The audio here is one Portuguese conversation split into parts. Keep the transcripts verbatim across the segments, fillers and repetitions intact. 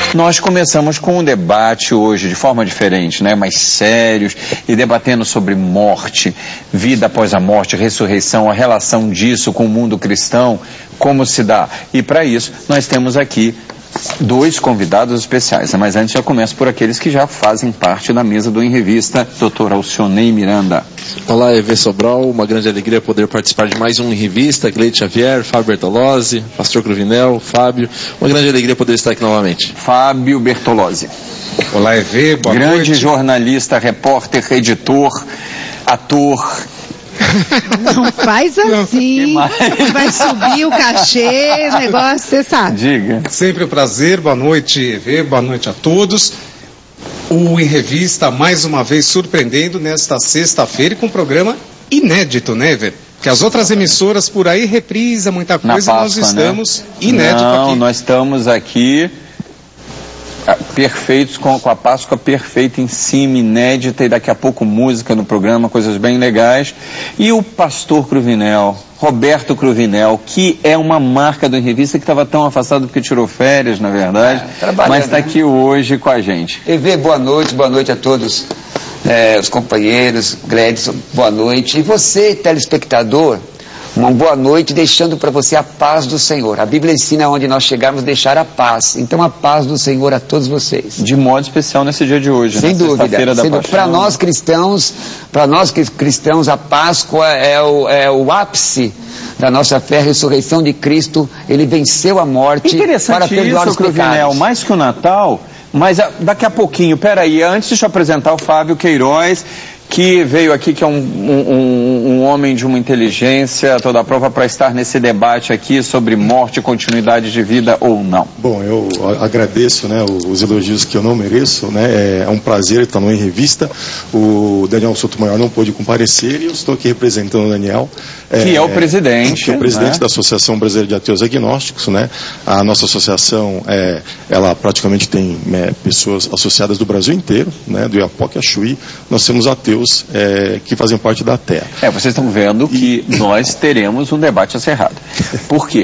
Nós começamos com um debate hoje de forma diferente, né? Mais sérios e debatendo sobre morte, vida após a morte, ressurreição, a relação disso com o mundo cristão, como se dá. E para isso nós temos aqui dois convidados especiais, né? Mas antes eu começo por aqueles que já fazem parte da mesa do Em Revista, doutor Alcionei Miranda. Olá, Evê Sobral, uma grande alegria poder participar de mais um Em Revista, Gleide Xavier, Fábio Bertolozzi, Pastor Cruvinel, Fábio, uma grande alegria poder estar aqui novamente. Fábio Bertolozzi. Olá, Evê, boa grande noite. Grande jornalista, repórter, editor, ator. Não faz assim, vai subir o cachê, o negócio, você sabe. Diga. Sempre um prazer, boa noite, Evê, boa noite a todos. O Em Revista, mais uma vez, surpreendendo nesta sexta-feira e com um programa inédito, né, Evê? Porque as outras emissoras por aí reprisam muita coisa. Na e nós Páscoa, estamos né? inédito Não, aqui. nós estamos aqui perfeitos, com, com a Páscoa perfeita em cima, inédita, e daqui a pouco música no programa, coisas bem legais. E o pastor Cruvinel, Roberto Cruvinel, que é uma marca do Em Revista, que estava tão afastado porque tirou férias, na verdade, é, mas está aqui hoje com a gente. Evê, boa noite, boa noite a todos é, os companheiros, Gledson, boa noite. E você, telespectador, uma boa noite, deixando para você a paz do Senhor. A Bíblia ensina onde nós chegarmos deixar a paz. Então a paz do Senhor a todos vocês. De modo especial nesse dia de hoje, sem na sexta-feira da Paixão. Para nós cristãos, para nós cristãos, a Páscoa é o, é o ápice da nossa fé, a ressurreição de Cristo. Ele venceu a morte para perdoar os pecados. Mais que o Natal, mas daqui a pouquinho, peraí, antes deixa eu apresentar o Fábio Queiroz, que veio aqui, que é um, um, um homem de uma inteligência toda a prova para estar nesse debate aqui sobre morte, continuidade de vida ou não. Bom, eu agradeço, né, os elogios que eu não mereço, né, é um prazer estar no Em Revista. O Daniel Sotomayor não pôde comparecer e eu estou aqui representando o Daniel. Que é, é o presidente. Que é o presidente, né, da Associação Brasileira de Ateus Agnósticos, né. A nossa associação, é, ela praticamente tem é, pessoas associadas do Brasil inteiro, né, do Iapoque a Chuí. Nós temos ateus É, que fazem parte da Terra. É, vocês estão vendo que e... nós teremos um debate acirrado. Por quê?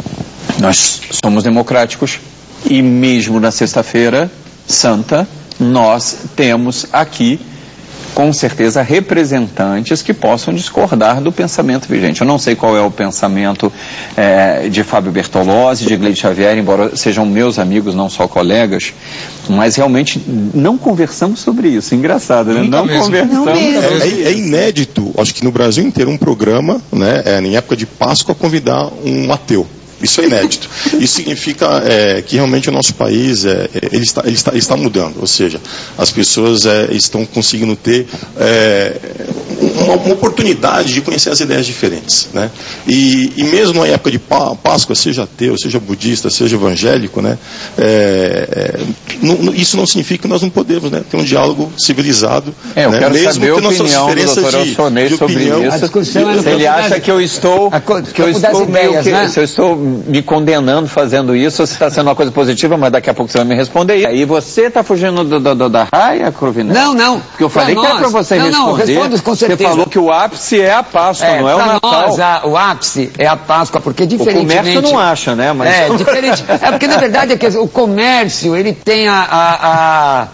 Nós somos democráticos e mesmo na sexta-feira santa nós temos aqui com certeza representantes que possam discordar do pensamento vigente. Eu não sei qual é o pensamento é, de Fábio Bertolozzi, de Gleide Xavier, embora sejam meus amigos, não só colegas, mas realmente não conversamos sobre isso. Engraçado, né? Não mesmo. conversamos. Não é, é inédito, acho que no Brasil inteiro, um programa, né, é, em época de Páscoa, convidar um ateu. Isso é inédito. Isso significa é, que realmente o nosso país é, ele está, ele está, ele está mudando. Ou seja, as pessoas é, estão conseguindo ter é, uma, uma oportunidade de conhecer as ideias diferentes, né? E, e mesmo na época de Páscoa, seja ateu, seja budista, seja evangélico, né, é, é, não, isso não significa que nós não podemos, né, ter um diálogo civilizado. É, eu né, quero mesmo saber a opinião do doutor Alcionei sobre opinião, isso. Se ele acha que eu estou, que eu estou meio que, né? se eu estou me condenando fazendo isso, ou se está sendo uma coisa positiva, mas daqui a pouco você vai me responder. E aí você está fugindo do, do, do, da raia, Cruvinel? Não, não. Porque eu falei pra que é para você não, responder. Não, respondo com certeza. Você falou que o ápice é a Páscoa, é, não é o Natal. Nós, a, o ápice é a Páscoa, porque diferentemente... O comércio não acha, né? Mas... É, diferente. É porque na verdade é que o comércio, ele tem a, a, a,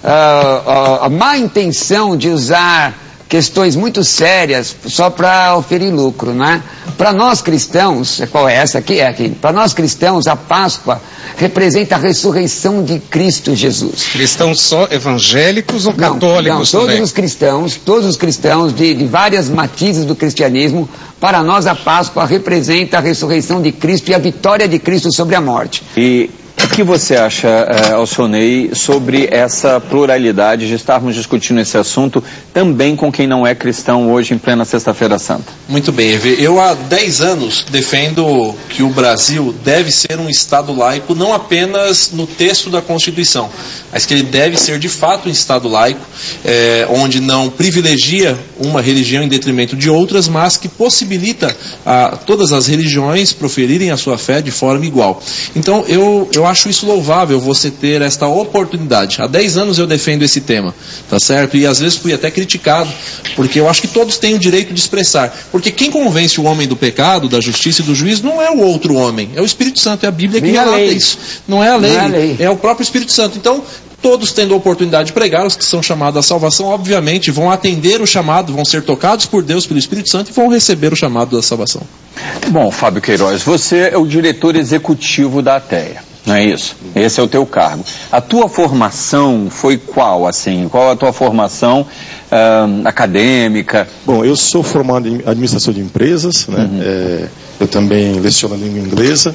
a, a má intenção de usar questões muito sérias só para oferir lucro, né? Para nós cristãos, qual é essa aqui? É aqui. Para nós cristãos, a Páscoa representa a ressurreição de Cristo Jesus. Cristãos só evangélicos ou não, católicos não, todos também? os cristãos, todos os cristãos de, de várias matizes do cristianismo, para nós a Páscoa representa a ressurreição de Cristo e a vitória de Cristo sobre a morte. E o que você acha, uh, Alcionei, sobre essa pluralidade de estarmos discutindo esse assunto também com quem não é cristão hoje em plena Sexta-feira Santa? Muito bem, Evê. Eu há dez anos defendo que o Brasil deve ser um Estado laico, não apenas no texto da Constituição, mas que ele deve ser de fato um Estado laico, é, onde não privilegia uma religião em detrimento de outras, mas que possibilita a todas as religiões proferirem a sua fé de forma igual. Então, eu, eu eu acho isso louvável, você ter esta oportunidade. Há dez anos eu defendo esse tema, tá certo? E às vezes fui até criticado, porque eu acho que todos têm o direito de expressar. Porque quem convence o homem do pecado, da justiça e do juízo não é o outro homem, é o Espírito Santo, é a Bíblia que relata isso. Não é a lei, não é a lei, é o próprio Espírito Santo. Então, todos tendo a oportunidade de pregar, os que são chamados à salvação, obviamente, vão atender o chamado, vão ser tocados por Deus, pelo Espírito Santo, e vão receber o chamado da salvação. Bom, Fábio Queiroz, você é o diretor executivo da ATEA, não é isso? Esse é o teu cargo. A tua formação foi qual, assim? Qual a tua formação uh, acadêmica? Bom, eu sou formado em administração de empresas, né? Uhum. É, eu também leciono a língua inglesa.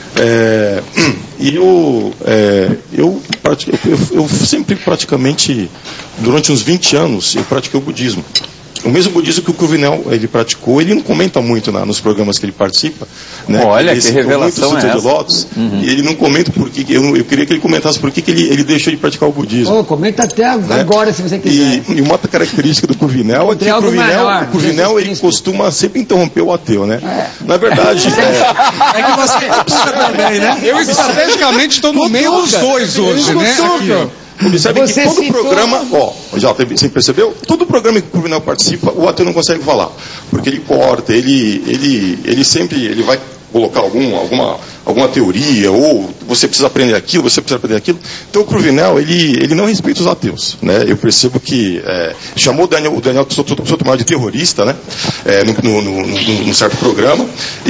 É, e eu, é, eu, eu, eu sempre praticamente, durante uns vinte anos, eu pratiquei o budismo. O mesmo budismo que o Cruvinel ele praticou, ele não comenta muito na, nos programas que ele participa. Né? Olha, ele que revelação é essa? De Lotus, uhum. E ele não comenta por que, eu, eu queria que ele comentasse por que, que ele, ele deixou de praticar o budismo. Oh, comenta até agora, né? Se você quiser. E, e uma característica do Cruvinel é que o Cruvinel, o Cruvinel ele costuma sempre interromper o ateu, né? É. Na verdade... é... é que você puxa também, né? Eu estrategicamente estou no meio dos dois hoje, né? Aqui, observe que todo citou... programa, ó, já você percebeu? Todo programa que o Cruvinel participa, o ateu não consegue falar, porque ele corta, ele, ele, ele sempre, ele vai colocar algum, alguma, alguma teoria, ou você precisa aprender aquilo, você precisa aprender aquilo. Então o Cruvinel, ele, ele não respeita os ateus, né? Eu percebo que é, chamou o Daniel, o Daniel Sotomayor de terrorista, né? É, no, no, no, num certo programa,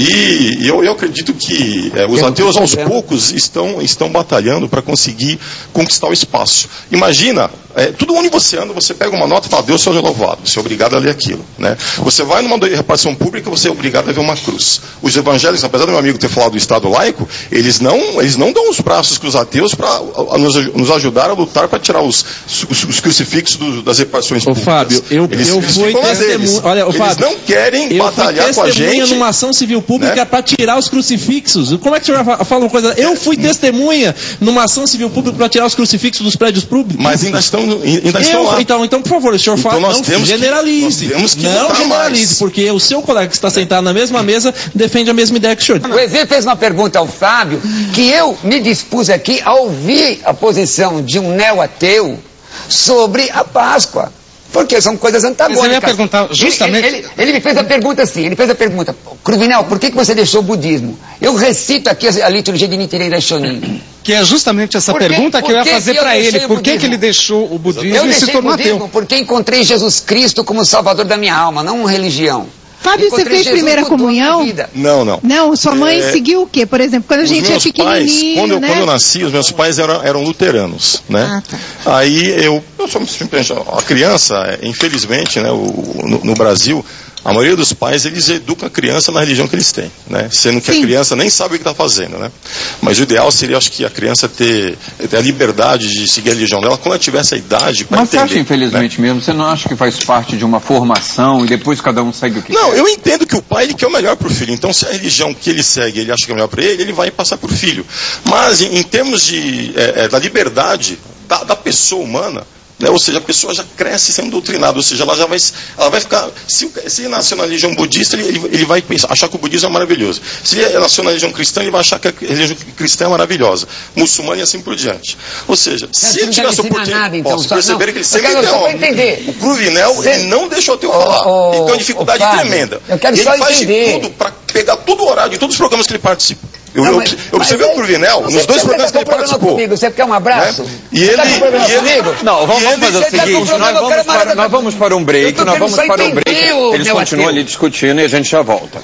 e, e eu, eu acredito que é, os ateus aos poucos estão, estão batalhando para conseguir conquistar o espaço. Imagina, é, tudo onde você anda, você pega uma nota e fala, Deus seja louvado, você é obrigado a ler aquilo, né? Você vai numa repartição pública, você é obrigado a ver uma cruz. Os evangélicos, apesar do meu amigo ter falado do Estado laico, eles não, eles não dão os braços para os ateus para nos, nos ajudar a lutar para tirar os, os, os crucifixos do, das repartições públicas. Ô Fábio, eu, eles, eu eles fui testemunha. Olha, ô, eles Fábio, não querem batalhar com a gente. Numa ação civil pública, né? Para tirar os crucifixos. Como é que o senhor fala uma coisa? Eu fui testemunha numa ação civil pública para tirar os crucifixos dos prédios públicos. Mas ainda estão, ainda estão eu, lá. Então, então, por favor, o senhor então fala, nós não temos generalize. Que, nós temos que não generalize, mais. Porque o seu colega que está sentado na mesma mesa defende a mesma ideia que o senhor. O Ezê fez uma pergunta ao Fábio, que eu me dispus aqui a ouvir a posição de um neo-ateu sobre a Páscoa. Porque são coisas antagônicas. Mas eu ia perguntar justamente... Ele, ele, ele me fez a pergunta assim, ele fez a pergunta, Cruvinel, por que, que você deixou o budismo? Eu recito aqui a, a liturgia de Nichiren Daishonin. Que é justamente essa por que, pergunta que eu ia fazer para ele. Por que, que ele deixou o budismo eu e se tornou ateu? Porque encontrei Jesus Cristo como salvador da minha alma, não uma religião. Fábio, você fez Jesus primeira comunhão? Não, não. Não, sua mãe é... seguiu o quê? Por exemplo, quando a os gente é pequenininho, pais, quando eu, né? quando eu nasci, os meus pais eram, eram luteranos, né? Ah, tá. Aí eu, eu sou, a criança, infelizmente, né, o, no, no Brasil, a maioria dos pais, eles educam a criança na religião que eles têm, né? Sendo que Sim. a criança nem sabe o que está fazendo, né? Mas o ideal seria, acho que a criança ter, ter a liberdade de seguir a religião dela quando ela tiver essa idade para entender. Mas você acha, infelizmente, né? mesmo, você não acha que faz parte de uma formação e depois cada um segue o que Não, quer? eu entendo que o pai, ele quer o melhor para o filho. Então, se a religião que ele segue, ele acha que é o melhor para ele, ele vai passar para o filho. Mas, em, em termos de, é, é, da liberdade da, da pessoa humana, né? Ou seja, a pessoa já cresce sendo doutrinada, ou seja, ela já vai, ela vai ficar, se, se ele nasceu na religião budista, ele, ele vai pensar, achar que o budismo é maravilhoso. Se ele nasceu na religião cristã, ele vai achar que a religião cristã é maravilhosa. Muçulmano e assim por diante. Ou seja, se ele tiver essa oportunidade, então, posso perceber não, que ele sempre entender. O Cruvinel, Cê... ele não deixou eu falar. Oh, ele tem uma dificuldade oh, tremenda. Eu quero e só ele faz entender. de tudo para pegar todo o horário de todos os programas que ele participa. Eu, não, eu, mas, eu observei o Cruvinel nos dois programas que ele participou. Comigo? Você quer um abraço? Né? E ele, e ele não, vamos, vamos fazer o seguinte, nós vamos, para, nós vamos para um break, nós vamos para um break, eles continuam ali discutindo e a gente já volta.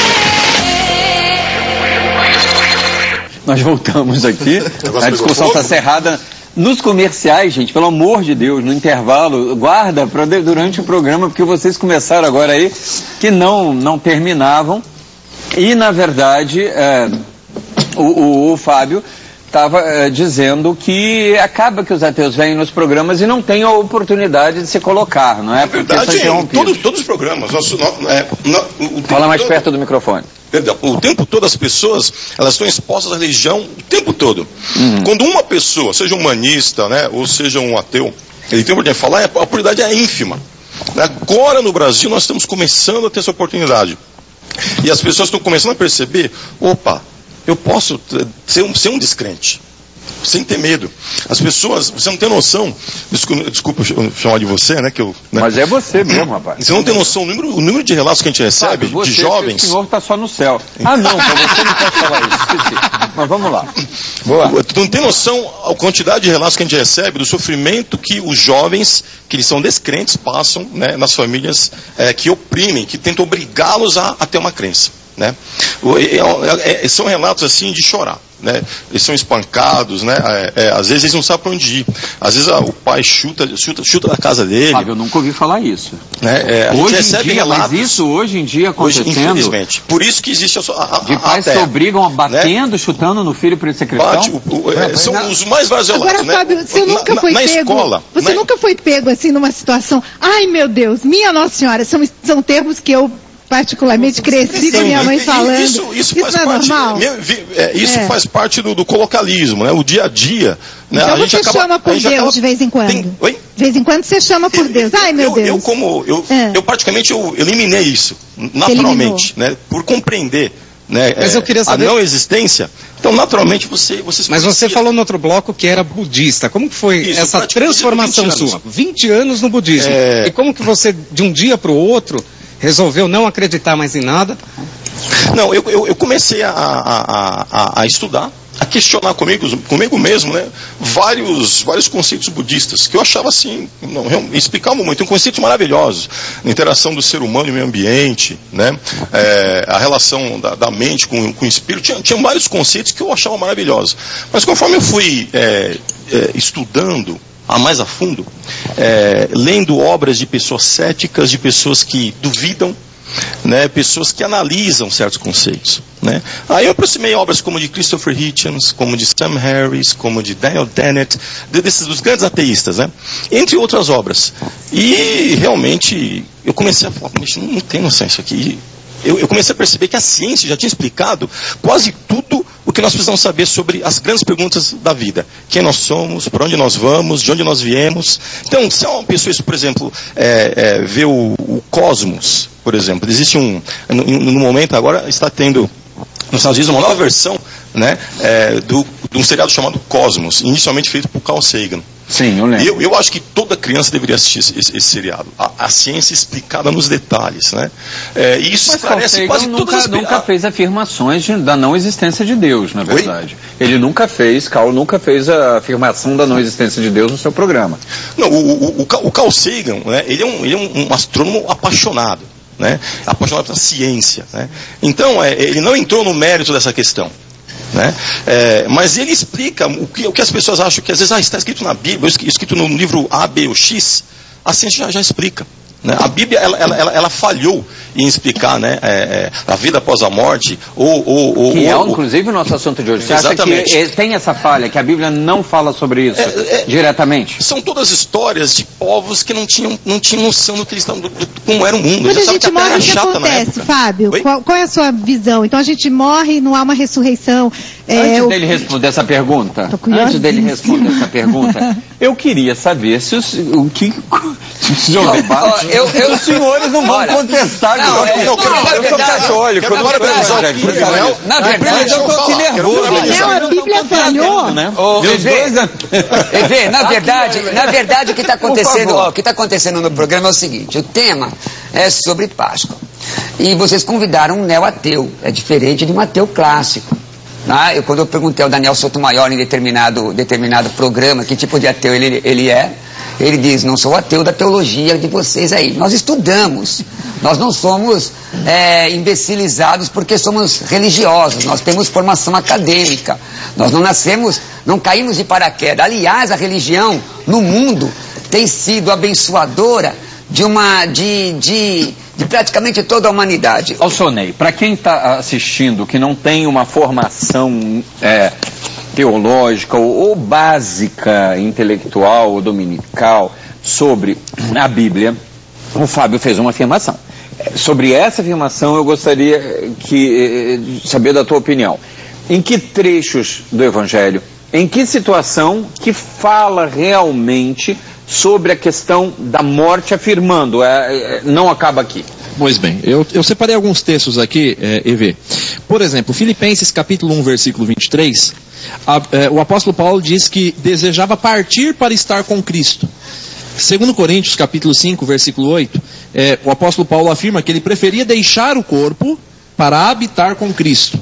Nós voltamos aqui, a discussão está cerrada. Nos comerciais, gente, pelo amor de Deus, no intervalo, guarda para durante o programa, porque vocês começaram agora aí que não, não terminavam. E, na verdade, é, o, o, o Fábio estava é, dizendo que acaba que os ateus vêm nos programas e não têm a oportunidade de se colocar, não é? Na verdade, todos, todos os programas. Nós, nós, é, nós, o Fala mais todo, perto do microfone. Perdão, o tempo todo as pessoas, elas estão expostas à religião o tempo todo. Uhum. Quando uma pessoa, seja humanista, né, ou seja um ateu, ele tem a oportunidade de falar, a oportunidade é ínfima. Agora no Brasil nós estamos começando a ter essa oportunidade. E as pessoas estão começando a perceber, opa, eu posso ser um, ser um descrente, sem ter medo. As pessoas, você não tem noção, desculpa, desculpa chamar de você, né, que eu... Né? Mas é você mesmo, rapaz. Você não tem noção, o número, o número de relatos que a gente recebe, Sabe, de jovens... O senhor está só no céu. Ah, não, para você não pode falar isso, esqueci. Mas vamos lá. Boa. Tu não tem noção a quantidade de relatos que a gente recebe do sofrimento que os jovens, que eles são descrentes, passam, né, nas famílias é, que oprimem, que tentam obrigá-los a, a ter uma crença. Né? É, é, são relatos assim de chorar, né? Eles são espancados, né? É, é, às vezes eles não sabem para onde ir, às vezes a, o pai chuta, chuta, chuta da casa dele. Fábio, eu nunca ouvi falar isso. Né? É, a hoje gente recebe em dia, relatos, mas isso hoje em dia acontecendo. Hoje, infelizmente. Por isso que existe a, a, a de pais que obrigam a batendo, né? Chutando no filho para ele ser cristão. Bate, o, o, é, são não. Os mais vários relatos. Agora, né? Fábio, você nunca na, foi na, na pego. Escola, você na... nunca foi pego assim numa situação. Ai, meu Deus, minha Nossa Senhora, são, são termos que eu particularmente cresci com minha mãe falando. Isso, isso, isso faz não é parte, normal? É, isso é. faz parte do, do colocalismo, né? O dia a dia. Né? Então a gente você acaba, chama por Deus acaba... de vez em quando? Tem... Oi? De vez em quando você chama por Deus. Ai, meu eu, Deus. Eu, como, eu, é. eu praticamente eu eliminei isso, naturalmente, né? Por compreender. Né, Mas eu queria saber... a não existência, então naturalmente você... você Mas você falou no outro bloco que era budista. Como que foi isso, essa transformação vinte sua? vinte anos no budismo. É... E como que você, de um dia para o outro, resolveu não acreditar mais em nada? Não, eu, eu, eu comecei a, a, a, a estudar, a questionar comigo, comigo mesmo, né, vários, vários conceitos budistas, que eu achava assim, não, explicavam muito, um conceitos maravilhosos, a interação do ser humano e o meio ambiente, né, é, a relação da, da mente com, com o espírito, tinha, tinha vários conceitos que eu achava maravilhosos. Mas conforme eu fui é, é, estudando a mais a fundo, é, lendo obras de pessoas céticas, de pessoas que duvidam, né, pessoas que analisam certos conceitos, né. Aí eu aproximei obras como de Christopher Hitchens, como de Sam Harris, como de Daniel Dennett, desses dos grandes ateístas, né, entre outras obras. E realmente eu comecei a falar, mas não, não tem noção isso aqui. Eu, eu comecei a perceber que a ciência já tinha explicado quase tudo o que nós precisamos saber sobre as grandes perguntas da vida. Quem nós somos, para onde nós vamos, de onde nós viemos. Então, se uma pessoa, por exemplo, é, é, vê o, o cosmos, por exemplo, existe um, no, no momento agora, está tendo nos Estados Unidos uma nova versão, né, é, do, de um seriado chamado Cosmos, inicialmente feito por Carl Sagan. Sim, eu lembro. Eu, eu acho que toda criança deveria assistir esse, esse, esse seriado. A, a ciência explicada nos detalhes, né? É, e isso Mas esclarece quase nunca, todas as... nunca fez afirmações de, da não existência de Deus, na verdade. Oi? Ele nunca fez, Carl nunca fez a afirmação da não existência de Deus no seu programa. Não, o, o, o, o Carl Sagan, né, ele é um, ele é um, um astrônomo apaixonado, né? Apaixonado pela ciência, né? Então, é, ele não entrou no mérito dessa questão. Né? É, mas ele explica o que, o que as pessoas acham que às vezes ah, está escrito na Bíblia, escrito no livro A, B ou X, a ciência já, já explica. Né? A Bíblia ela, ela, ela, ela falhou em explicar, né, é, é, a vida após a morte, ou, ou, ou, que é ou, inclusive o nosso assunto de hoje. Você exatamente. Acha que tem essa falha, que a Bíblia não fala sobre isso é, é, diretamente? São todas histórias de povos que não tinham, não tinham noção do que eles estavam, do, do, como era o mundo. Quando a gente morre, o que acontece, Fábio? Qual, qual é a sua visão? Então a gente morre, não há uma ressurreição. É, Antes o... dele responder essa pergunta, Antes dele responder essa pergunta, eu queria saber se os, o que... Se eu, eu, eu, os senhores não vão Olha, contestar. Não, eu, eu, eu, eu sou católico. Eu não quero Na verdade, eu estou aqui nervoso. A Bíblia falhou. Evê, na verdade, na verdade o que está acontecendo, ó, o que está acontecendo no programa é o seguinte: o tema é sobre Páscoa. E vocês convidaram um neo-ateu. É diferente de um ateu clássico. Ah, eu, quando eu perguntei ao Daniel Sotomayor em determinado, determinado programa que tipo de ateu ele, ele é, ele diz, não sou ateu da teologia de vocês aí. Nós estudamos, nós não somos é, imbecilizados porque somos religiosos, nós temos formação acadêmica, nós não nascemos, não caímos de paraquedas. Aliás, a religião no mundo tem sido abençoadora de uma, de, de, de praticamente toda a humanidade. Alcionei, para quem está assistindo que não tem uma formação é, teológica ou, ou básica, intelectual ou dominical sobre a Bíblia, o Fábio fez uma afirmação. Sobre essa afirmação eu gostaria que, de saber da tua opinião. Em que trechos do Evangelho, em que situação que fala realmente sobre a questão da morte, afirmando, é, é, não acaba aqui? Pois bem, eu, eu separei alguns textos aqui, é, E V. Por exemplo, Filipenses capítulo um, versículo vinte e três, a, é, o apóstolo Paulo diz que desejava partir para estar com Cristo. Segundo Coríntios capítulo cinco, versículo oito, é, o apóstolo Paulo afirma que ele preferia deixar o corpo para habitar com Cristo.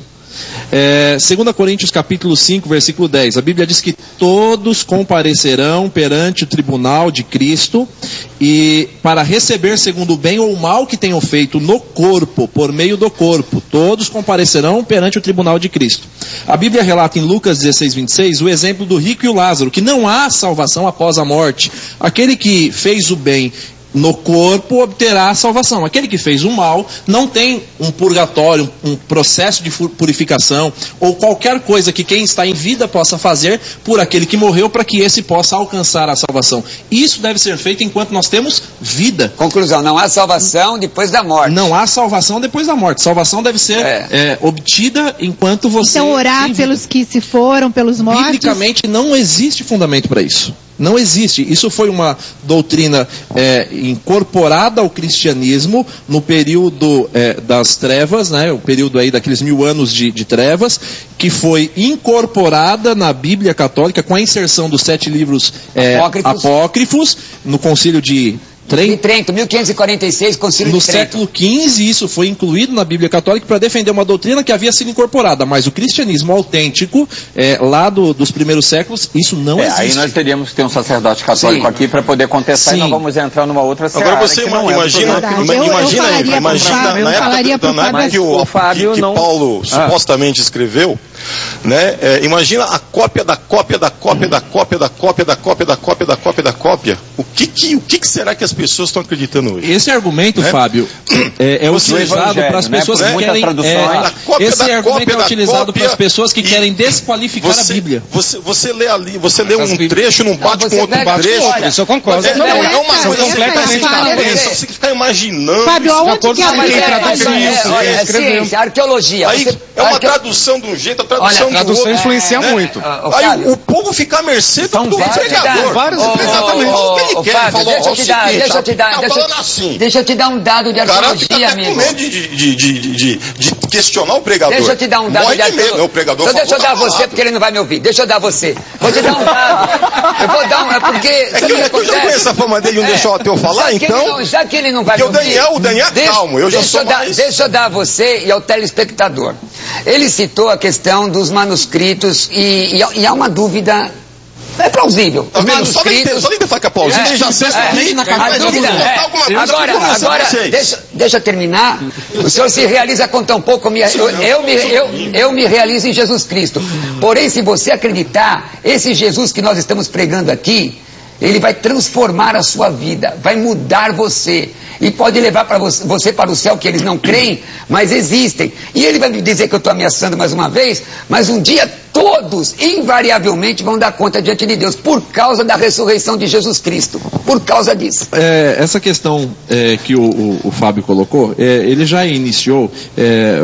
É, segundo Coríntios capítulo cinco, versículo dez, a Bíblia diz que todos comparecerão perante o tribunal de Cristo e para receber segundo o bem ou o mal que tenham feito no corpo, por meio do corpo, todos comparecerão perante o tribunal de Cristo. A Bíblia relata em Lucas dezesseis, vinte e seis, o exemplo do rico e o Lázaro, que não há salvação após a morte. Aquele que fez o bem no corpo obterá a salvação. Aquele que fez o mal não tem um purgatório, um processo de purificação ou qualquer coisa que quem está em vida possa fazer por aquele que morreu para que esse possa alcançar a salvação. Isso deve ser feito enquanto nós temos vida. Conclusão, não há salvação depois da morte. Não há salvação depois da morte. Salvação deve ser é. É, obtida enquanto você... Então orar pelos que se foram, pelos mortos... Biblicamente não existe fundamento para isso. Não existe. Isso foi uma doutrina é, incorporada ao cristianismo no período é, das trevas, né, o período aí daqueles mil anos de, de trevas, que foi incorporada na Bíblia Católica com a inserção dos sete livros é, apócrifos. apócrifos no concílio de Trento, Trento, mil quinhentos e quarenta e seis, concílio no de Trento. século quinze, isso foi incluído na Bíblia Católica para defender uma doutrina que havia sido incorporada, mas o cristianismo autêntico, é, lá do, dos primeiros séculos, isso não é, existe. Aí nós teríamos que ter um sacerdote católico Sim. aqui para poder contestar. Sim. E nós vamos entrar numa outra seara. Agora você ima, imagina, é ima, eu, imagina, eu imagina, imagina eu na época, na época que o, o Fábio que, que não... Paulo ah. supostamente escreveu, né? É, imagina a cópia da cópia da cópia da cópia da cópia da cópia da cópia da cópia da cópia. O que que, o que, que será que as pessoas estão acreditando hoje? Esse argumento, é? Fábio, é, é utilizado para as pessoas né? que querem... É, esse argumento é utilizado para as pessoas que querem desqualificar você, a Bíblia. Você, você lê ali, você lê um trecho, não bate com outro trecho. Olha, isso eu concordo. É, é, é uma coisa completamente diferente. Você fica imaginando... Fábio, aonde que a é ciência, arqueologia. Aí é uma tradução de um jeito, a tradução do outro. A tradução influencia muito. Aí o povo fica à mercê do pregador. Vários, exatamente. O que ele quer? Falou Deixa eu te dar, deixa eu te dar, deixa eu te dar um dado de arqueologia, amigo. O cara fica com medo de, de, de, de, de questionar o pregador. Deixa eu te dar um dado Morre de arqueologia. Medo, o pregador então deixa eu dar falado. você, porque ele não vai me ouvir. Deixa eu dar você. Vou te dar um dado. Eu vou dar um, é porque... É que eu, eu já conheço a fama dele, não é. deixou até eu falar, já então... Não, já que ele não vai me ouvir... o Daniel, o Daniel é deixa, calmo, eu já deixa sou eu dar, mais... Deixa eu dar a você e ao telespectador. Ele citou a questão dos manuscritos e, e, e há uma dúvida... É plausível. Tá vendo? Só nem de falar que é plausível, é, já pensa é, na cabeça. Dúvida, é. Agora, agora deixa, deixa eu terminar. O senhor se realiza com tão pouco. Eu me, eu, eu, me, eu, eu me realizo em Jesus Cristo. Porém, se você acreditar, esse Jesus que nós estamos pregando aqui, ele vai transformar a sua vida, vai mudar você. E pode levar para você, você para o céu, que eles não creem, mas existem. E ele vai me dizer que eu estou ameaçando mais uma vez, mas um dia todos, invariavelmente, vão dar conta diante de Deus, por causa da ressurreição de Jesus Cristo. Por causa disso. É, essa questão é, que o, o, o Fábio colocou, é, ele já iniciou... É,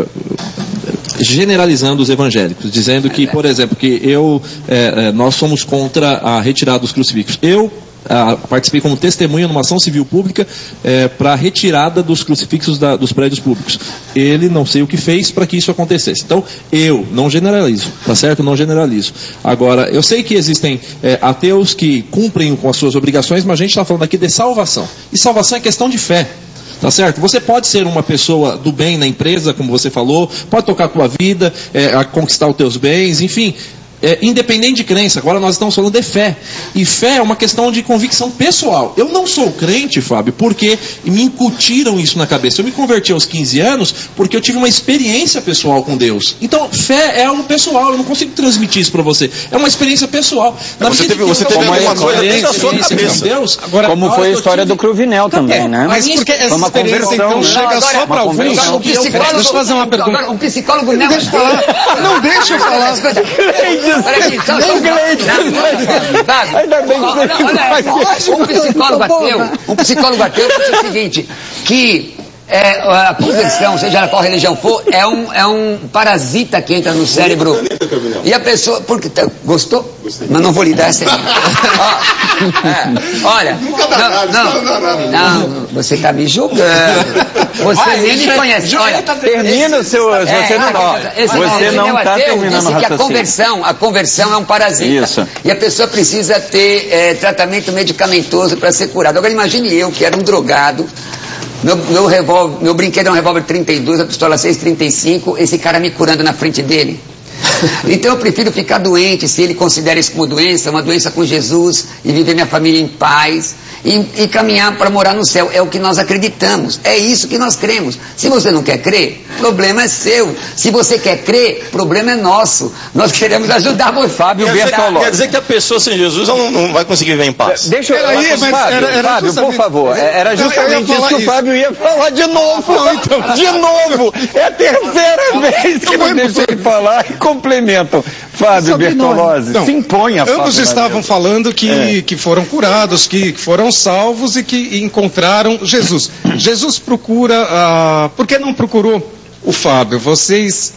generalizando os evangélicos, dizendo que, por exemplo, que eu, é, nós somos contra a retirada dos crucifixos. Eu ah, participei como testemunha numa ação civil pública é, para a retirada dos crucifixos da, dos prédios públicos. Ele não sei o que fez para que isso acontecesse. Então, eu não generalizo, tá certo? Não generalizo. Agora, eu sei que existem é, ateus que cumprem com as suas obrigações, mas a gente está falando aqui de salvação. E salvação é questão de fé. Tá certo? Você pode ser uma pessoa do bem na empresa, como você falou, pode tocar a tua vida, é, a conquistar os teus bens, enfim, é, independente de crença. Agora nós estamos falando de fé. E fé é uma questão de convicção pessoal. Eu não sou crente, Fábio, porque me incutiram isso na cabeça. Eu me converti aos quinze anos porque eu tive uma experiência pessoal com Deus. Então, fé é algo pessoal. Eu não consigo transmitir isso para você. É uma experiência pessoal. Na você teve, você teve uma coisa dentro da sua cabeça. Deus, agora, como foi a história tive... do Cruvinel também, é, né? Mas porque essa uma experiência então chega não, agora, só para alguns. Um deixa eu fazer uma pergunta. Agora, um psicólogo não deixa eu falar. Não deixa eu falar. Peraí, só Ainda bem que um psicólogo ateu, um psicólogo ateu disse o seguinte, que É, a conversão, seja ela qual religião for, é um, é um parasita que entra no cérebro. E a pessoa, porque tá, gostou? Gostei. Mas não vou lhe dar essa. Ó, é, olha, não, não, não, não, você está me julgando. Você Vai, nem me conhece. Olha, termina o seu. Você é, não, ó, você não está terminando o raciocínio. Que a conversão, a conversão é um parasita. Isso. E a pessoa precisa ter é, tratamento medicamentoso para ser curado. Agora imagine eu, que era um drogado. Meu, meu, revólver, meu brinquedo é um revólver trinta e dois, a pistola seis trinta e cinco, esse cara me curando na frente dele. Então eu prefiro ficar doente, se ele considera isso como doença, uma doença com Jesus, e viver minha família em paz, e, e caminhar para morar no céu. É o que nós acreditamos, é isso que nós cremos. Se você não quer crer, problema é seu. Se você quer crer, problema é nosso. Nós queremos ajudar você. Fábio Bertolozzi. Quer dizer que a pessoa sem Jesus não, não vai conseguir viver em paz. Deixa eu... Aí, mas Fábio, era, era Fábio por favor, era justamente isso que o Fábio ia falar de novo. Não, então. De novo. É a terceira vez que eu deixei ele falar e complementam. Fábio Bertolozzi, então, se impõe a ambos estavam falando que, é. que foram curados, que foram salvos e que encontraram Jesus. Jesus procura, uh, por que não procurou o Fábio? Vocês,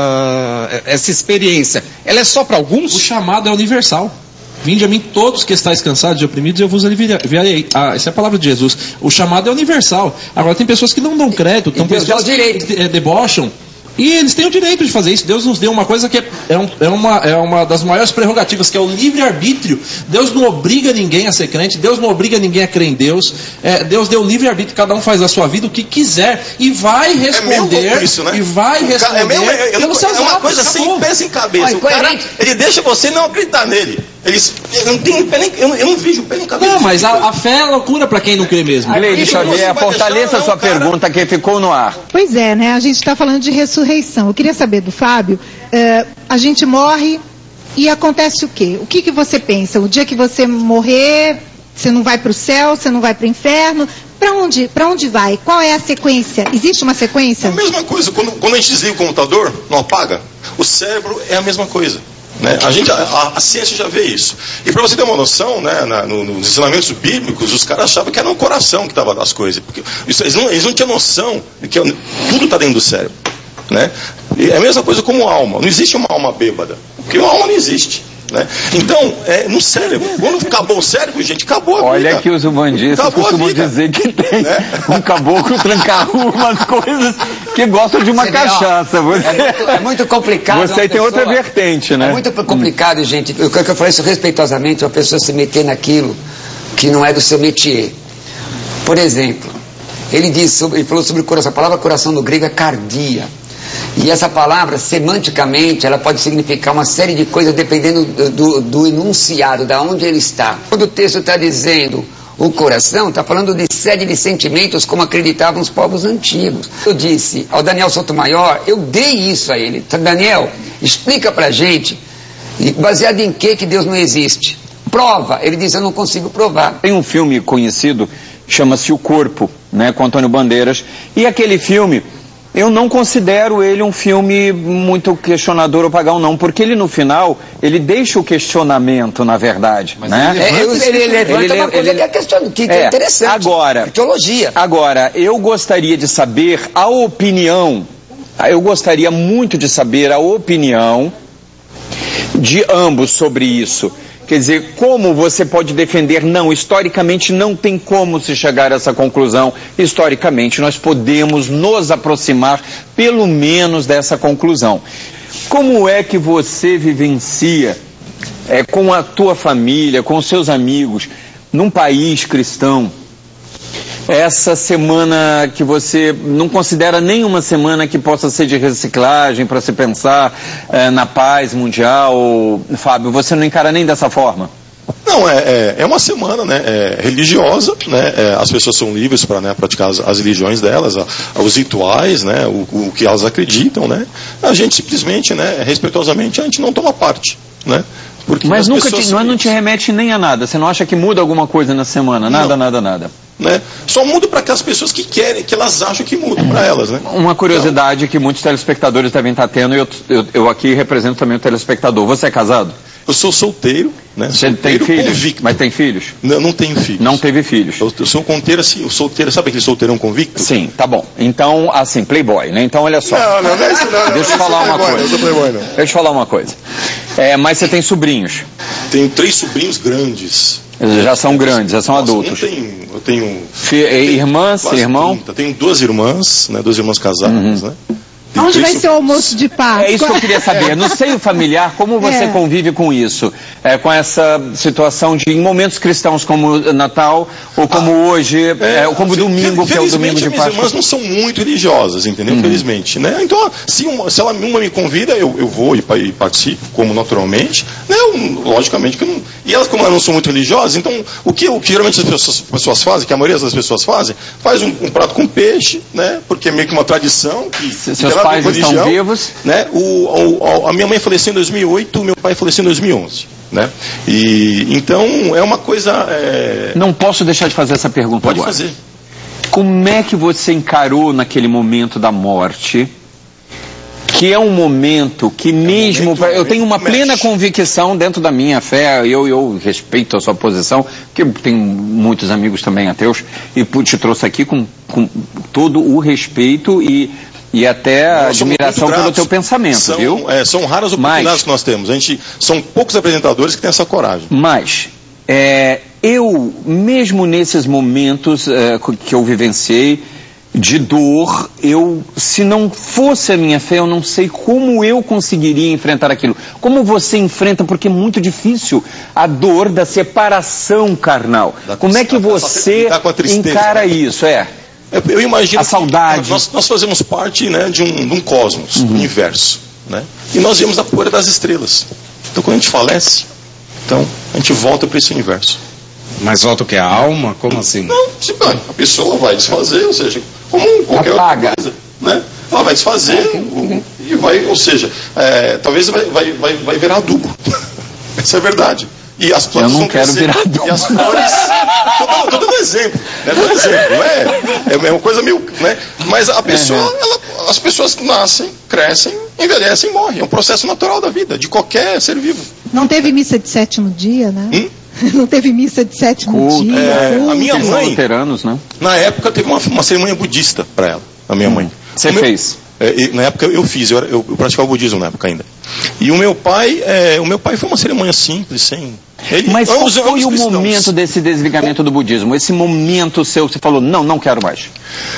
uh, essa experiência, ela é só para alguns? O chamado é universal. Vinde a mim todos que estáis cansados e oprimidos, eu vos aliviarei. Ah, essa é a palavra de Jesus. O chamado é universal. Agora tem pessoas que não dão crédito, tem pessoas que debocham. E eles têm o direito de fazer isso. Deus nos deu uma coisa que é, é, um, é, uma, é uma das maiores prerrogativas, que é o livre-arbítrio. Deus não obriga ninguém a ser crente, Deus não obriga ninguém a crer em Deus. É, Deus deu livre-arbítrio, cada um faz da sua vida o que quiser e vai responder. É isso, né? E vai responder. É, mesmo, é, pelos seus é uma atos, coisa acabou. Sem peso em cabeça. Olha, o cara, ele deixa você não acreditar nele. Eles, eu, não tenho pé nem, eu, não, eu não vejo pé nem cabeça. Não, mas a, a fé é loucura para quem não crê mesmo. Gleide Xavier, fortaleça a sua pergunta que ficou no ar. Pois é, né? A gente está falando de ressurreição. Eu queria saber do Fábio, uh, a gente morre e acontece o quê? O que, que você pensa? O dia que você morrer, você não vai para o céu, você não vai para o inferno? Para onde, para onde vai? Qual é a sequência? Existe uma sequência? É a mesma coisa. Quando, quando a gente desliga o computador, não apaga, o cérebro é a mesma coisa. Né? A, gente, a, a ciência já vê isso. E para você ter uma noção, né, na, no, nos ensinamentos bíblicos, os caras achavam que era o coração que estava das coisas. Porque isso, eles, não, eles não tinham noção de que tudo está dentro do cérebro. Né? E é a mesma coisa como alma. Não existe uma alma bêbada. Porque uma alma não existe. Né? Então, é, no cérebro, quando acabou o cérebro, gente, acabou a vida. Olha que os humanistas costumam dizer que tem, né? Um caboclo tranca-rua, umas coisas que gostam de uma Você cachaça. Vê, Você, é, muito, é muito complicado. Você tem pessoa, outra vertente, né? É muito complicado, hum. gente. Eu quero que eu falei isso respeitosamente, uma pessoa se meter naquilo que não é do seu métier. Por exemplo, ele, disse, ele falou sobre o coração. A palavra coração no grego é cardia. E essa palavra, semanticamente, ela pode significar uma série de coisas dependendo do, do, do enunciado, da onde ele está. Quando o texto está dizendo o coração, está falando de sede de sentimentos como acreditavam os povos antigos. Eu disse ao Daniel Sotomayor, eu dei isso a ele. Daniel, explica pra gente, baseado em que que Deus não existe? Prova. Ele disse, eu não consigo provar. Tem um filme conhecido, chama-se O Corpo, né, com Antônio Bandeiras, e aquele filme... Eu não considero ele um filme muito questionador ou pagão, não, porque ele no final, ele deixa o questionamento, na verdade. Mas né? Ele levanta uma coisa que é, question... que é interessante. Agora, teologia. Agora, eu gostaria de saber a opinião, eu gostaria muito de saber a opinião de ambos sobre isso. Quer dizer, como você pode defender? Não, historicamente não tem como se chegar a essa conclusão. Historicamente nós podemos nos aproximar pelo menos dessa conclusão. Como é que você vivencia é, com a tua família, com os seus amigos, num país cristão, essa semana que você não considera nenhuma semana que possa ser de reciclagem para se pensar é, na paz mundial? Fábio, você não encara nem dessa forma? Não, é, é, é uma semana, né, é, religiosa, né, é, as pessoas são livres para, né, praticar as, as religiões delas, a, os rituais, né, o, o que elas acreditam, né, a gente simplesmente, né, respeitosamente, a gente não toma parte, né. Porque Mas nunca te, não, não te remete nem a nada, você não acha que muda alguma coisa na semana? Nada, não. nada, nada. Né? Só muda para aquelas pessoas que querem, que elas acham que mudam para elas, né? Uma curiosidade então, que muitos telespectadores devem estar tendo, e eu, eu, eu aqui represento também o telespectador. Você é casado? Eu sou solteiro, né? Você Solteiro tem filhos? convicto. Mas tem filhos? Não, não tenho filhos. Não teve filhos? Eu, eu sou um conteiro assim, o solteiro, sabe aquele solteirão convicto? Sim, tá bom. Então, assim, playboy, né? Então, olha só. Não, não, não é isso não. Deixa eu não, falar uma playboy, coisa. Não sou playboy, não. Deixa eu falar uma coisa. É, mas você tem sobrinhos? Tenho três sobrinhos grandes. Já são grandes, já são Nossa, adultos. Eu tenho, eu tenho, Fi, irmãs, quase irmão? trinta. Tenho duas irmãs, né? Duas irmãs casadas, Uhum. né? Tenho Onde três vai ser o almoço de Páscoa? É isso que eu queria saber. No seio familiar, como você É. convive com isso? É, com essa situação de, em momentos cristãos como Natal, ou como hoje, é, ou como fe- domingo, que é o domingo de minhas Páscoa? irmãs não são muito religiosas, entendeu? Uhum. Felizmente, né? Então, se, uma, se ela uma me convida, eu, eu vou e, pa- e participo, como naturalmente, né? Eu, logicamente que eu não... E elas, como elas não são muito religiosas, então, o que, o que geralmente as pessoas, pessoas fazem, que a maioria das pessoas fazem, faz um, um prato com peixe, né? Porque é meio que uma tradição. Que, Se- que seus tem nada a ver pais com estão religião, vivos? né? O, o, a minha mãe faleceu em dois mil e oito, o meu pai faleceu em dois mil e onze. Né? E, então, é uma coisa... É... Não posso deixar de fazer essa pergunta Pode agora. fazer. Como é que você encarou naquele momento da morte, que é um momento que mesmo... momento- eu tenho uma mexe. plena convicção dentro da minha fé, eu, eu respeito a sua posição, porque eu tenho muitos amigos também ateus, e pu- te trouxe aqui com, com todo o respeito e, e até a Nós somos admiração muito pelo gratos. teu pensamento, são, viu? é, são raras oportunidades Mas- que nós temos. A gente, são poucos apresentadores que têm essa coragem. Mas é, eu, mesmo nesses momentos é, que eu vivenciei de dor, eu, se não fosse a minha fé, eu não sei como eu conseguiria enfrentar aquilo. Como você enfrenta, porque é muito difícil a dor da separação carnal. Da- Como é que da- você lidar com a tristeza, encara né? isso? É. Eu, eu imagino A saudade. que nós, nós fazemos parte, né, de, um, de um cosmos, Uhum. do universo. Né? E nós vemos a poeira das estrelas. Então, quando a gente falece, então, a gente volta para esse universo. Mas volta o que? A alma? Como assim? Não, se, a pessoa vai desfazer, ou seja, como qualquer Apaga. outra coisa. Né? Ela vai desfazer o- e vai, ou seja, é, talvez vai, vai, vai, vai virar adubo. Essa é a verdade. E as plantas Eu não vão quero crescer, virar adubo. E as flores. Estou dando exemplo. Né? Dando exemplo. Não é, é uma coisa meio. Né? Mas a pessoa, ela, as pessoas nascem, crescem, envelhecem e morrem. É um processo natural da vida, de qualquer ser vivo. Não teve missa de sétimo dia, né? Hum? Não teve missa de sétimo Culto. dia. É, culto. a minha Eles são mãe- luteranos, né? Na época teve uma, uma cerimônia budista para ela, a minha mãe. Você O meu- fez? É, e na época eu fiz, eu, era- eu, eu praticava o budismo na época ainda. E o meu pai, é, o meu pai foi uma cerimônia simples, sem. Ele, Mas qual ambos- foi ambos o cristãos. momento desse desligamento do budismo? Esse momento seu, você falou, não, não quero mais.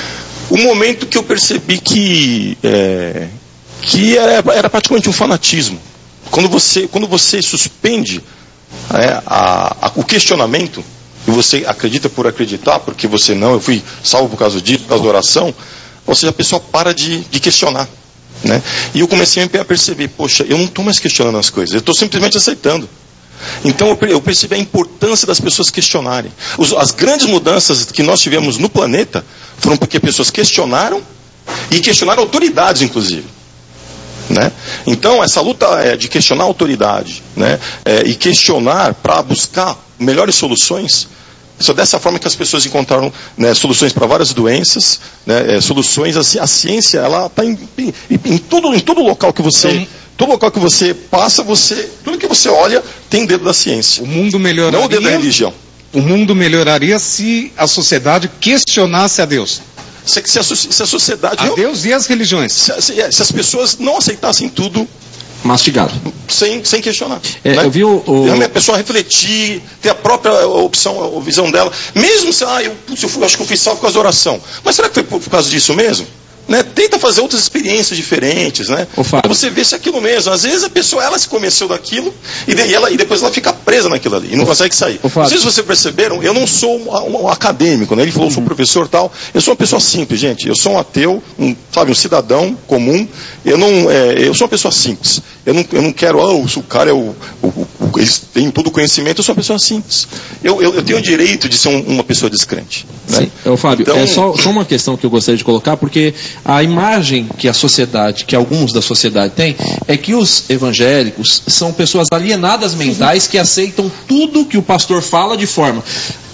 O momento que eu percebi que é, que era, era praticamente um fanatismo. Quando você, quando você suspende é, a- a- o questionamento, e você acredita por acreditar, porque você não, eu fui salvo por causa disso, por causa da oração, ou seja, a pessoa para de, de questionar. Né? E eu comecei a perceber, poxa, eu não estou mais questionando as coisas, eu estou simplesmente aceitando. Então eu, eu percebi a importância das pessoas questionarem. Os, as grandes mudanças que nós tivemos no planeta foram porque pessoas questionaram e questionaram autoridades, inclusive. Né? Então essa luta é, de questionar a autoridade, né? É, e questionar para buscar melhores soluções. Só dessa forma que as pessoas encontraram, né, soluções para várias doenças, né, é, soluções, a, a ciência, ela está em, em, em, todo, em todo local que você, Então, todo local que você passa, você, tudo que você olha tem dedo da ciência, O mundo não o dedo da melhoraria. religião. O mundo melhoraria se a sociedade questionasse a Deus. Se, se, a, so- se a sociedade, A real- Deus e as religiões. se, se- é, se as pessoas não aceitassem tudo Mastigado. sem, sem questionar. É, né? eu vi o- o- Realmente a pessoa refletir, ter a própria opção, a visão dela. Mesmo se, ah, eu, putz, eu fui- acho que eu fui salvo por causa da oração. Mas será que foi por, por causa disso mesmo? Né? Tenta fazer outras experiências diferentes, né? Ô, Fábio. Pra você ver se é aquilo mesmo. Às vezes a pessoa, ela se convenceu daquilo e, de- e ela, e depois ela fica presa naquilo ali e não consegue sair. Ô, Fábio. Não sei se vocês perceberam, eu não sou um, um- um acadêmico, né? Ele falou, eu sou professor e tal. Eu sou uma pessoa simples, gente. Eu sou um ateu, um, sabe, um cidadão comum. Eu não, é, eu sou uma pessoa simples. Eu não, eu não quero, ah, o cara é o, o, o, o- eles têm todo o conhecimento. Eu sou uma pessoa simples. Eu, eu, eu tenho o direito de ser um- uma pessoa descrente. Né? Sim. Ô, Fábio, Então- é só, só uma questão que eu gostaria de colocar, porque a imagem que a sociedade, que alguns da sociedade têm, é que os evangélicos são pessoas alienadas mentais que aceitam tudo que o pastor fala de forma.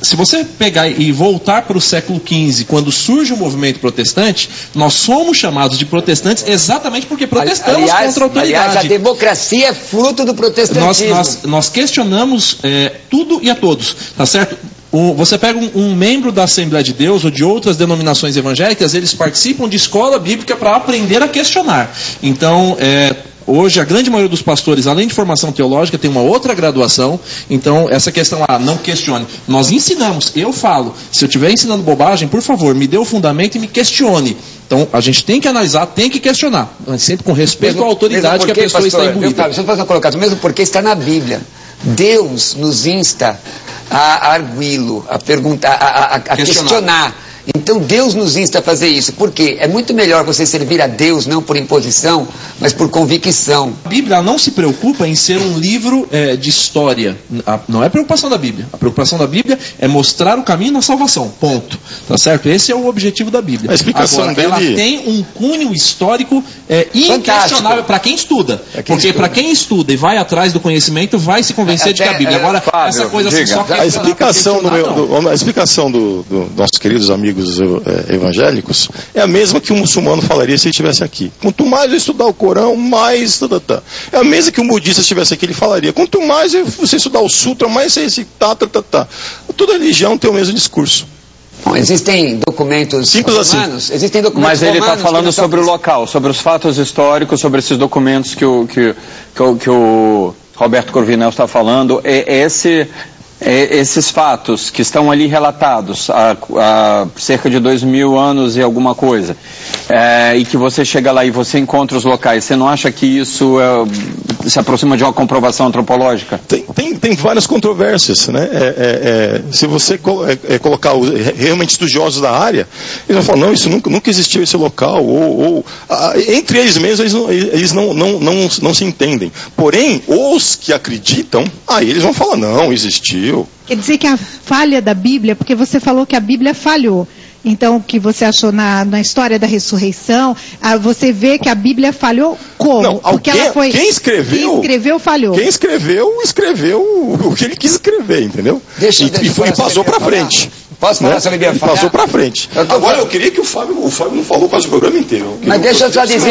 se você pegar e voltar para o século quinze, quando surge o movimento protestante, nós somos chamados de protestantes exatamente porque protestamos aliás, contra a autoridade. Aliás, a democracia é fruto do protestantismo. Nós, nós, nós questionamos é, tudo e a todos, tá certo? O, você pega um, um membro da Assembleia de Deus ou de outras denominações evangélicas, eles participam de escola bíblica para aprender a questionar. Então, é, hoje a grande maioria dos pastores, além de formação teológica, tem uma outra graduação. Então, essa questão, ah, não questione. Nós ensinamos, eu falo, se eu estiver ensinando bobagem, por favor, me dê o fundamento e me questione. Então, a gente tem que analisar, tem que questionar, mas sempre com respeito mesmo, à autoridade porque, que a pessoa pastor, está imbuída. Deixa eu fazer uma colocação, mesmo porque está na Bíblia. Deus nos insta a arguí-lo, a perguntar, a, a, a questionar. questionar. Então Deus nos insta a fazer isso. Por quê? É muito melhor você servir a Deus não por imposição, mas por convicção. A Bíblia não se preocupa em ser um livro é, de história. A, não é a preocupação da Bíblia. A preocupação da Bíblia é mostrar o caminho na salvação. Ponto. Tá certo? Esse é o objetivo da Bíblia. A explicação Agora, dele... ela tem um cunho histórico é, inquestionável para quem estuda. É quem porque para quem estuda e vai atrás do conhecimento, vai se convencer Até, de que a Bíblia. Agora, Fábio, essa coisa assim, só a explicação, do meu, do, a explicação do, do nossos queridos amigos evangélicos é a mesma que um muçulmano falaria se ele estivesse aqui. Quanto mais eu estudar o Corão, mais... Tá, tá, tá. É a mesma que um budista estivesse aqui, ele falaria. Quanto mais você estudar o Sutra, mais você recitar... Tá, tá, tá. Toda religião tem o mesmo discurso. Bom, existem documentos Simples romanos, assim. existem documentos Mas ele está falando sobre são... o local, sobre os fatos históricos, sobre esses documentos que o, que, que o, que o Roberto Corvinel está falando. É, esse... Esses fatos que estão ali relatados há, há cerca de dois mil anos e alguma coisa, é, e que você chega lá e você encontra os locais, você não acha que isso é, se aproxima de uma comprovação antropológica? Tem, tem, tem várias controvérsias, né? É, é, é, se você col é, colocar os realmente estudiosos da área, eles vão falar, não, isso nunca, nunca existiu esse local, ou, ou a, entre eles mesmos eles, não, eles não, não, não, não se entendem. Porém, os que acreditam, aí eles vão falar, não, existiu. Quer dizer que a falha da Bíblia, porque você falou que a Bíblia falhou. Então, o que você achou na, na história da ressurreição, a, você vê que a Bíblia falhou como? Não, porque alguém, ela foi, quem escreveu, quem escreveu falhou. Quem escreveu, escreveu o que ele quis escrever, entendeu? Deixa, e, deixa e, foi, e passou para frente. Posso falar né? sobre a Bíblia? Passou para frente. Eu Agora, falando. eu queria que o Fábio, o Fábio não falou quase o programa inteiro. Mas deixa eu só dizer...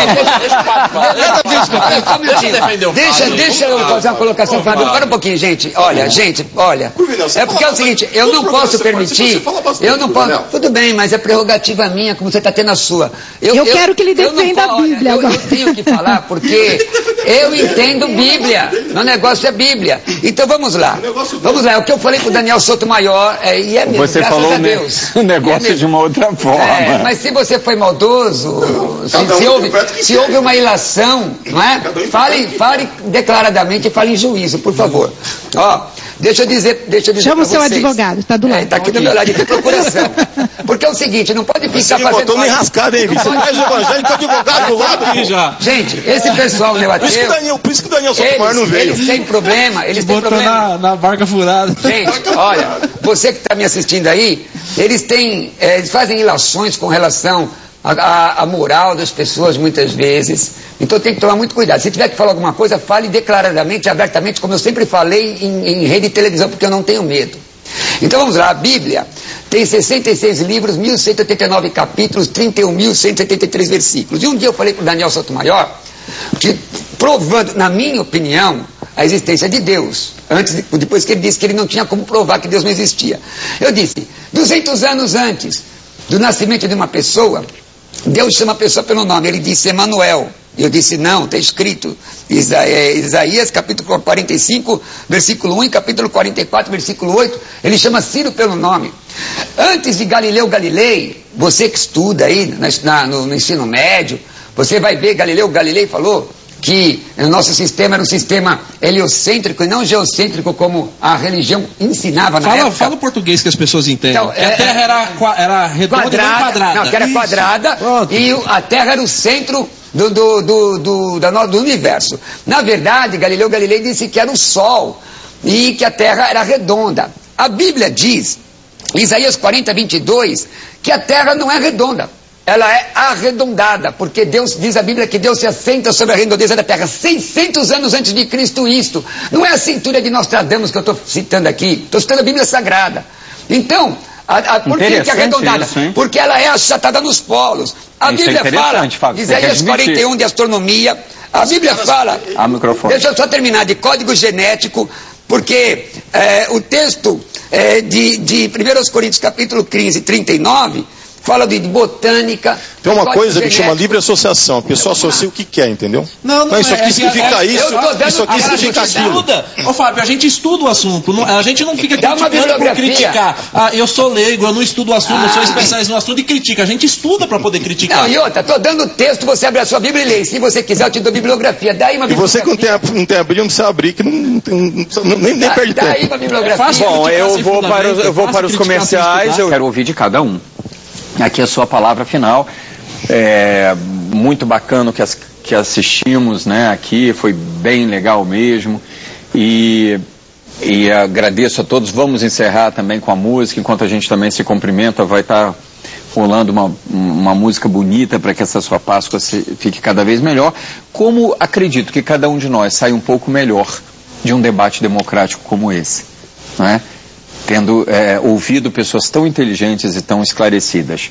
Deixa, deixa eu fazer uma colocação, Fábio. Para um pouquinho, gente. Olha, gente, olha. É porque é o seguinte, eu não posso permitir... Eu não posso... Tudo bem, mas é prerrogativa minha, como você está tendo a sua. Eu, eu, eu quero que ele defenda a Bíblia eu, agora. Eu tenho que falar, porque eu entendo Bíblia. Meu negócio é Bíblia. Então vamos lá. Vamos lá, é o que eu falei para o Daniel Sotomayor, é, e é mesmo, você graças falou a Deus. o negócio é de uma outra forma. É, mas se você foi maldoso, se, se, houve, se houve uma ilação, não é? Fale, fale declaradamente e fale em juízo, por favor. Ó, deixa eu dizer, deixa eu dizer Chama o seu vocês. advogado, está do lado. Está é, aqui do meu lado de procuração. Porque é o seguinte, não pode ficar você fazendo... Você botou me rascada, hein, Você faz evangélico advogado do lado aqui já. Gente, esse pessoal neoateu... Por isso que o Daniel, por isso que o Daniel Sotomayor não veio. Eles têm problema, eles têm Botou problema. Na, na barca furada. Gente, olha, você que está me assistindo aí, eles têm, é, eles fazem ilações com relação à moral das pessoas muitas vezes. Então tem que tomar muito cuidado. Se tiver que falar alguma coisa, fale declaradamente, abertamente, como eu sempre falei em, em rede de televisão, porque eu não tenho medo. Então vamos lá, a Bíblia tem sessenta e seis livros, mil cento e oitenta e nove capítulos, trinta e um mil cento e setenta e três versículos. E um dia eu falei para o Daniel Sotomayor, que, provando, na minha opinião, a existência de Deus, antes de, depois que ele disse que ele não tinha como provar que Deus não existia. Eu disse, duzentos anos antes do nascimento de uma pessoa, Deus chama a pessoa pelo nome, ele disse Emanuel. Eu disse, não, está escrito, Isaías capítulo quarenta e cinco, versículo um, e capítulo quarenta e quatro, versículo oito, ele chama Ciro pelo nome. Antes de Galileu Galilei, você que estuda aí na, no, no ensino médio, você vai ver, Galileu Galilei falou que o nosso sistema era um sistema heliocêntrico e não geocêntrico, como a religião ensinava na fala, época. Fala o português que as pessoas entendem. Então, é, a Terra era, era redonda quadrada, e não quadrada. Não, que era Isso. quadrada. Pronto. E a Terra era o centro do, do, do, do, da, do universo. Na verdade, Galileu Galilei disse que era o Sol e que a Terra era redonda. A Bíblia diz, em Isaías quarenta, vinte e dois, que a Terra não é redonda. ela é arredondada, porque Deus, diz a Bíblia que Deus se assenta sobre a redondeza da terra, seiscentos anos antes de Cristo isto. Não é a cintura de Nostradamus que eu estou citando aqui, estou citando a Bíblia Sagrada. Então, a, a, por que, que é arredondada? Isso, porque ela é achatada nos polos. A isso Bíblia é fala, Fábio, Isaías quarenta e um de astronomia, a Bíblia fala, a microfone. Deixa eu só terminar, de código genético, porque é, o texto é, de, de primeira Coríntios capítulo quinze, trinta e nove, fala de botânica. Tem uma coisa que chama livre associação. A pessoa associa o que quer, entendeu? Não, não, não isso aqui é, significa é, isso, isso aqui significa aquilo. Ô Fábio, a gente estuda o assunto. Não, a gente não fica Dá criticando por criticar. Ah, eu sou leigo, eu não estudo o assunto, ah. eu sou especialista no assunto e critica. A gente estuda para poder criticar. Não, e outra, tô dando o texto, você abre a sua Bíblia e lê. Se você quiser, eu te dou bibliografia. Daí uma e bibliografia. você que não tem a, não tem a Bíblia, não precisa abrir, que não, não, não, nem, nem perde tempo. Daí uma bibliografia. É Bom, eu vou para os, eu vou para os comerciais, eu quero ouvir de cada um. Aqui a sua palavra final. É muito bacana o que, as, que assistimos, né? Aqui foi bem legal mesmo. E, e agradeço a todos. Vamos encerrar também com a música, enquanto a gente também se cumprimenta. Vai estar rolando uma, uma música bonita para que essa sua Páscoa se, fique cada vez melhor. Como acredito que cada um de nós sai um pouco melhor de um debate democrático como esse, não é? Tendo é, ouvido pessoas tão inteligentes e tão esclarecidas.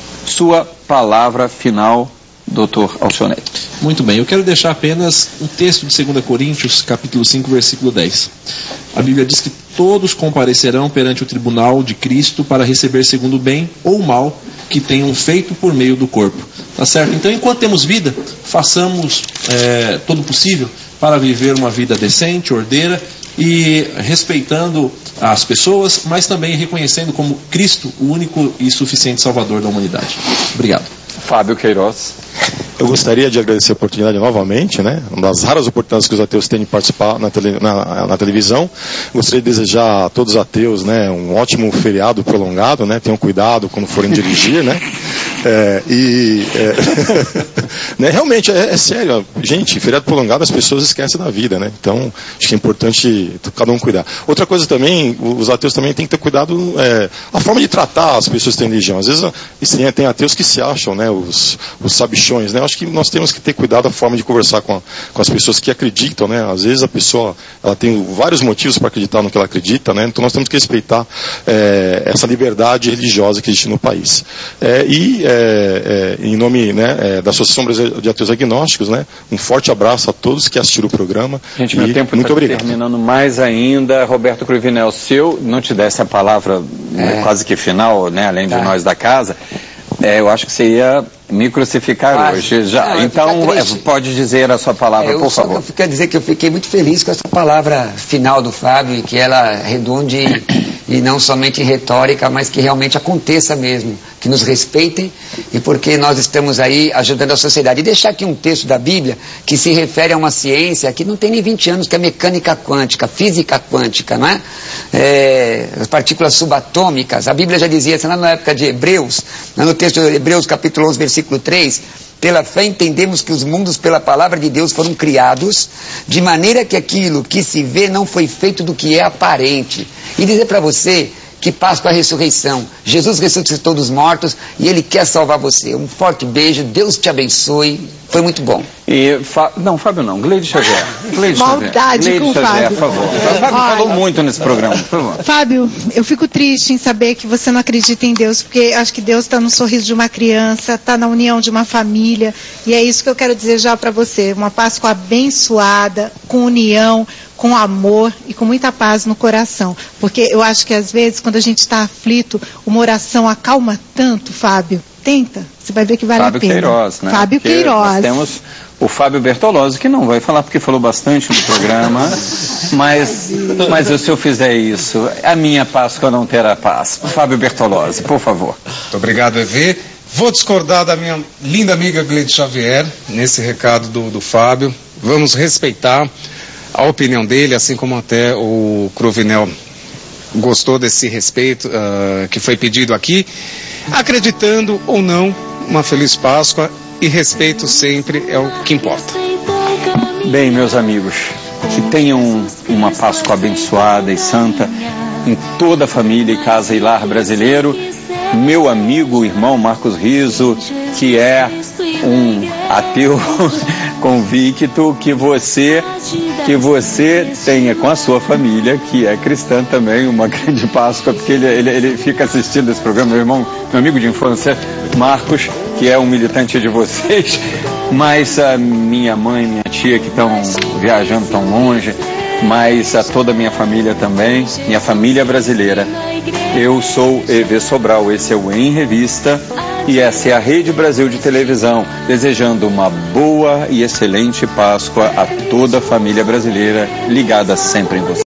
Sua palavra final, doutor Alcionet. Muito bem, eu quero deixar apenas um texto de segunda Coríntios, capítulo cinco, versículo dez. A Bíblia diz que todos comparecerão perante o tribunal de Cristo para receber segundo o bem ou o mal que tenham feito por meio do corpo. Tá certo? Então, enquanto temos vida, façamos é, todo o possível para viver uma vida decente, ordeira, e respeitando as pessoas, mas também reconhecendo como Cristo o único e suficiente Salvador da humanidade. Obrigado. Fábio Queiroz. Eu gostaria de agradecer a oportunidade novamente, né? Uma das raras oportunidades que os ateus têm de participar na, tele, na, na televisão. Gostaria de desejar a todos os ateus, né, um ótimo feriado prolongado, né? Tenham cuidado quando forem dirigir, né? É, e é, né, realmente é, é sério, gente, feriado prolongado as pessoas esquecem da vida, né? Então acho que é importante cada um cuidar. Outra coisa também, os ateus também têm que ter cuidado, é, a forma de tratar as pessoas que têm religião. Às vezes sim, tem ateus que se acham, né, os, os sabichões, né? Acho que nós temos que ter cuidado da forma de conversar com, a, com as pessoas que acreditam, né? Às vezes a pessoa ela tem vários motivos para acreditar no que ela acredita, né? Então nós temos que respeitar é, essa liberdade religiosa que existe no país. É, e é, é, em nome, né, é, da Associação Brasileira de Ateus Agnósticos, né, um forte abraço a todos que assistiram o programa. Gente, meu tempo muito tá obrigado. Terminando mais ainda, Roberto Cruvinel, se eu não te desse a palavra é. quase que final, né, além de tá. nós da casa, é, eu acho que você ia me crucificar Quase. hoje já. Não, então, é, pode dizer a sua palavra, eu por favor. Eu quero dizer que eu fiquei muito feliz com essa palavra final do Fábio, e que ela redunde e não somente em retórica, mas que realmente aconteça mesmo, que nos respeitem, e porque nós estamos aí ajudando a sociedade. E deixar aqui um texto da Bíblia que se refere a uma ciência que não tem nem vinte anos, que é mecânica quântica, física quântica, não é? É, as partículas subatômicas. A Bíblia já dizia, assim, lá na época de Hebreus, no texto de Hebreus capítulo onze, versículo três, pela fé entendemos que os mundos pela palavra de Deus foram criados, de maneira que aquilo que se vê não foi feito do que é aparente. E dizer para você que Páscoa é a ressurreição. Jesus ressuscitou dos mortos e Ele quer salvar você. Um forte beijo, Deus te abençoe. Foi muito bom. E, Fá... Não, Fábio não, Gleide Xavier. Gleide Maldade Xavier. com o Xavier, Fábio. por favor. O Fábio Olha, falou muito nesse programa, por favor. Fábio, eu fico triste em saber que você não acredita em Deus, porque acho que Deus está no sorriso de uma criança, está na união de uma família, e é isso que eu quero desejar para você. Uma Páscoa abençoada, com união, com amor e com muita paz no coração. Porque eu acho que às vezes, quando a gente está aflito, uma oração acalma tanto, Fábio. Tenta, você vai ver que vale Fábio a pena. Queiroz, né? Fábio porque Queiroz. Nós temos o Fábio Bertolozzi, que não vai falar porque falou bastante no programa, mas, mas se eu fizer isso, a minha Páscoa não terá paz. Fábio Bertolozzi, por favor. Muito obrigado, Evê. Vou discordar da minha linda amiga Gleide Xavier, nesse recado do, do Fábio. Vamos respeitar a opinião dele, assim como até o Cruvinel gostou desse respeito uh, que foi pedido aqui, acreditando ou não, uma feliz Páscoa, e respeito sempre é o que importa. Bem, meus amigos, que tenham uma Páscoa abençoada e santa em toda a família e casa e lar brasileiro. Meu amigo, irmão Marcos Riso, que é um ateu convicto, que você que você tenha com a sua família, que é cristã também, uma grande Páscoa, porque ele, ele, ele fica assistindo esse programa, meu irmão, meu amigo de infância, Marcos, que é um militante de vocês, mas a minha mãe, minha tia, que estão viajando tão longe, mas a toda a minha família também, minha família brasileira. Eu sou E V Sobral, esse é o Em Revista, e essa é a Rede Brasil de Televisão, desejando uma boa e excelente Páscoa a toda a família brasileira, ligada sempre em você.